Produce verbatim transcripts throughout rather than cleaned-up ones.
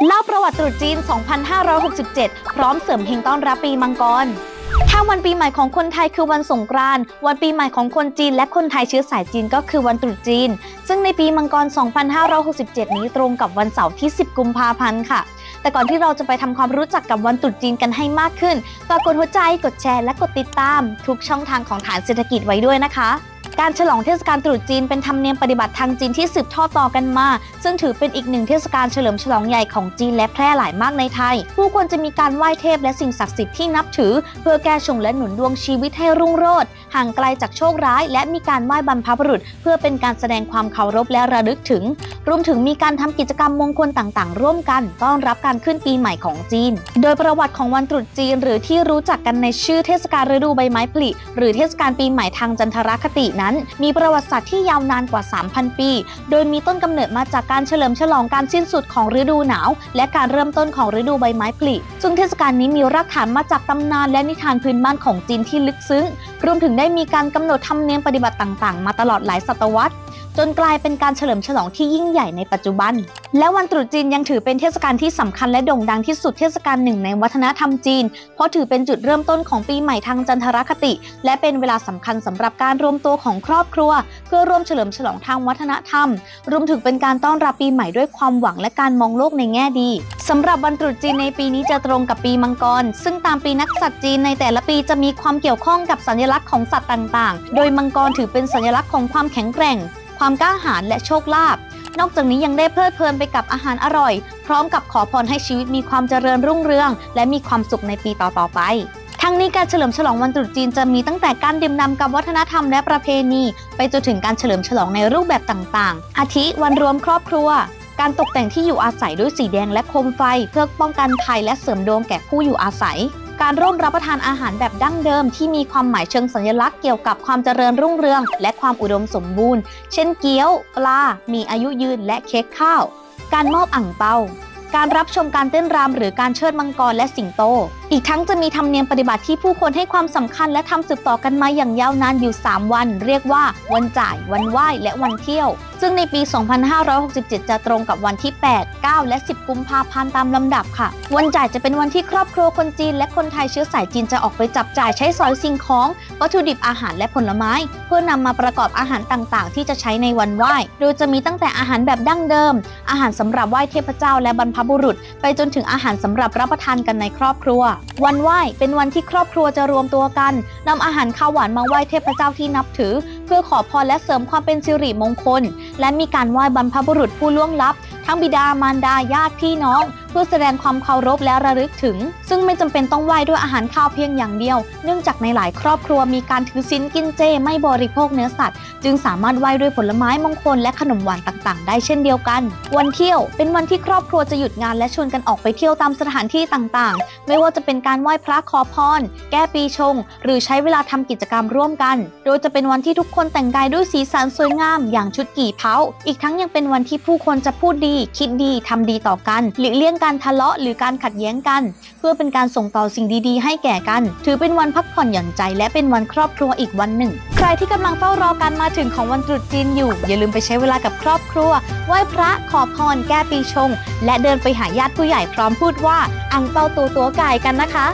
เล่าประวัติตรุษจีน สองพันห้าร้อยหกสิบเจ็ด พร้อมเสริมเฮงต้อนรับปีมังกรถ้าวันปีใหม่ของคนไทยคือวันสงกรานต์วันปีใหม่ของคนจีนและคนไทยเชื้อสายจีนก็คือวันตรุษจีนซึ่งในปีมังกร สองพันห้าร้อยหกสิบเจ็ด นี้ตรงกับวันเสาร์ที่ สิบ กุมภาพันธ์ค่ะแต่ก่อนที่เราจะไปทำความรู้จักกับวันตรุษจีนกันให้มากขึ้นฝากกดหัวใจกดแชร์และกดติดตามทุกช่องทางของฐานเศรษฐกิจไว้ด้วยนะคะการฉลองเทศกาลตรุษจีนเป็นธรรมเนียมปฏิบัติทางจีนที่สืบทอดต่อกันมาซึ่งถือเป็นอีกหนึ่งเทศกาลเฉลิมฉลองใหญ่ของจีนและแพร่หลายมากในไทยผู้คนจะมีการไหว้เทพและสิ่งศักดิ์สิทธิ์ที่นับถือเพื่อแก้ชงและหนุนดวงชีวิตให้รุ่งโรจน์ห่างไกลจากโชคร้ายและมีการไหว้บรรพบุรุษเพื่อเป็นการแสดงความเคารพและระลึกถึงรวมถึงมีการทำกิจกรรมมงคลต่างๆร่วมกันต้อนรับการขึ้นปีใหม่ของจีนโดยประวัติของวันตรุษจีนหรือที่รู้จักกันในชื่อเทศกาลฤดูใบไม้ผลิหรือเทศกาลปีใหม่ทางจันทรคตินั้นมีประวัติศาสตร์ที่ยาวนานกว่า สามพัน ปีโดยมีต้นกำเนิดมาจากการเฉลิมฉลองการสิ้นสุดของฤดูหนาวและการเริ่มต้นของฤดูใบไม้ผลิซึ่งเทศกาลนี้มีรากฐานมาจากตำนานและนิทานพื้นบ้านของจีนที่ลึกซึ้งรวมถึงได้มีการกำหนดธรรมเนียมปฏิบัติต่างๆมาตลอดหลายศตวรรษจนกลายเป็นการเฉลิมฉลองที่ยิ่งใหญ่ในปัจจุบันและวันตรุษจีนยังถือเป็นเทศกาลที่สำคัญและโด่งดังที่สุดเทศกาลหนึ่งในวัฒนธรรมจีนเพราะถือเป็นจุดเริ่มต้นของปีใหม่ทางจันทรคติและเป็นเวลาสำคัญสำหรับการรวมตัวของครอบครัวเพื่อร่วมเฉลิมฉลองทางวัฒนธรรมรวมถึงเป็นการต้อนรับปีใหม่ด้วยความหวังและการมองโลกในแง่ดีสำหรับวันตรุษจีนในปีนี้จะตรงกับปีมังกรซึ่งตามปีนักษัตริย์จีนในแต่ละปีจะมีความเกี่ยวข้องกับสัญลักษณ์ของสัตว์ต่างๆโดยมังกรถือเป็นสัญลักษณ์ของความแข็งแกร่งความกล้าหาญและโชคลาภนอกจากนี้ยังได้เพลิดเพลินไปกับอาหารอร่อยพร้อมกับขอพรให้ชีวิตมีความเจริญรุ่งเรืองและมีความสุขในปีต่อๆไปทั้งนี้การเฉลิมฉลองวันตรุษจีนจะมีตั้งแต่การดื่มด่ำกับวัฒนธรรมและประเพณีไปจนถึงการเฉลิมฉลองในรูปแบบต่างๆอาทิวันรวมครอบครัวการตกแต่งที่อยู่อาศัยด้วยสีแดงและโคมไฟเพื่อป้องกันภัยและเสริมดวงแก่ผู้อยู่อาศัยการร่วมรับประทานอาหารแบบดั้งเดิมที่มีความหมายเชิงสัญลักษณ์เกี่ยวกับความเจริญรุ่งเรืองและความอุดมสมบูรณ์เช่นเกี๊ยวปลามีอายุยืนและเค้กข้าวการมอบอั่งเปาการรับชมการเต้นรำหรือการเชิดมังกรและสิงโตอีกทั้งจะมีธรรมเนียมปฏิบัติที่ผู้คนให้ความสำคัญและทำสืบต่อกันมาอย่างยาวนานอยู่สามวันเรียกว่าวันจ่ายวันไหว้และวันเที่ยวซึ่งในปี สองพันห้าร้อยหกสิบเจ็ด จะตรงกับวันที่ แปด เก้า และ สิบ กุมภาพันธ์ตามลำดับค่ะวันจ่ายจะเป็นวันที่ครอบครัวคนจีนและคนไทยเชื้อสายจีนจะออกไปจับจ่ายใช้สอยสิ่งของวัตถุดิบอาหารและผลไม้เพื่อนำมาประกอบอาหารต่างๆที่จะใช้ในวันไหว้โดยจะมีตั้งแต่อาหารแบบดั้งเดิมอาหารสำหรับไหว้เทพเจ้าและบรรพบุรุษไปจนถึงอาหารสำหรับรับประทานกันในครอบครัววันไหว้เป็นวันที่ครอบครัวจะรวมตัวกันนำอาหารข้าวหวานมาไหว้เทพเจ้าที่นับถือเพื่อขอพรและเสริมความเป็นสิริมงคลและมีการไหว้บรรพบุรุษผู้ล่วงลับทั้งบิดามารดาญาติพี่น้องเพื่อแสดงความเคารพและระลึกถึงซึ่งไม่จำเป็นต้องไหว้ด้วยอาหารข้าวเพียงอย่างเดียวเนื่องจากในหลายครอบครัวมีการถือศีลกินเจไม่บริโภคเนื้อสัตว์จึงสามารถไหว้ด้วยผลไม้มงคลและขนมหวานต่างๆได้เช่นเดียวกันวันเที่ยวเป็นวันที่ครอบครัวจะหยุดงานและชวนกันออกไปเที่ยวตามสถานที่ต่างๆไม่ว่าจะเป็นการไหว้พระขอพรแก้ปีชงหรือใช้เวลาทำกิจกรรมร่วมกันโดยจะเป็นวันที่ทุกคนแต่งกายด้วยสีสันสวยงามอย่างชุดกี่เผาอีกทั้งยังเป็นวันที่ผู้คนจะพูดดีคิดดีทำดีต่อกันหลีกเลี่ยงการทะเลาะหรือการขัดแย้งกันเพื่อเป็นการส่งต่อสิ่งดีๆให้แก่กันถือเป็นวันพักผ่อนหย่อนใจและเป็นวันครอบครัวอีกวันหนึ่งใครที่กำลังเฝ้ารอการมาถึงของวันตรุษจีนอยู่อย่าลืมไปใช้เวลากับครอบครัวไหว้พระขอพรแก้ปีชงและเดินไปหาญาติผู้ใหญ่พร้อมพูดว่าอั่งเปาตัวตัวไก่กันนะคะ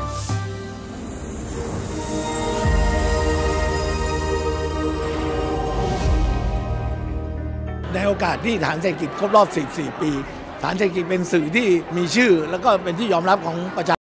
ในโอกาสที่ฐานเศรษฐกิจครบรอบ สี่สิบสี่ ปีฐานเศรษฐกิจเป็นสื่อที่มีชื่อแล้วก็เป็นที่ยอมรับของประชา